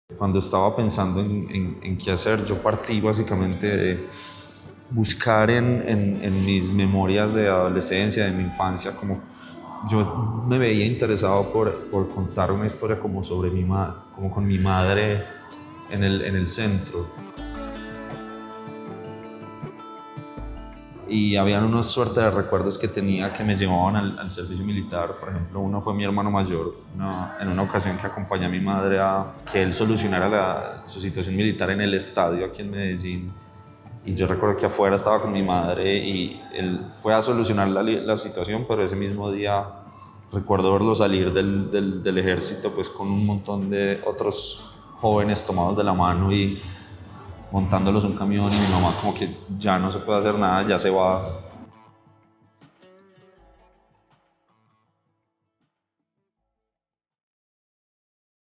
Cuando estaba pensando en qué hacer, yo partí básicamente de buscar en mis memorias de adolescencia, de mi infancia, como yo me veía interesado por contar una historia como sobre como con mi madre en el centro. Y habían una suerte de recuerdos que tenía que me llevaban al servicio militar. Por ejemplo, uno fue mi hermano mayor, en una ocasión que acompañé a mi madre a que él solucionara su situación militar en el estadio aquí en Medellín. Y yo recuerdo que afuera estaba con mi madre y él fue a solucionar la situación, pero ese mismo día recuerdo verlo salir del ejército pues con un montón de otros jóvenes tomados de la mano y montándolos un camión, y mi mamá como que ya no se puede hacer nada, ya se va.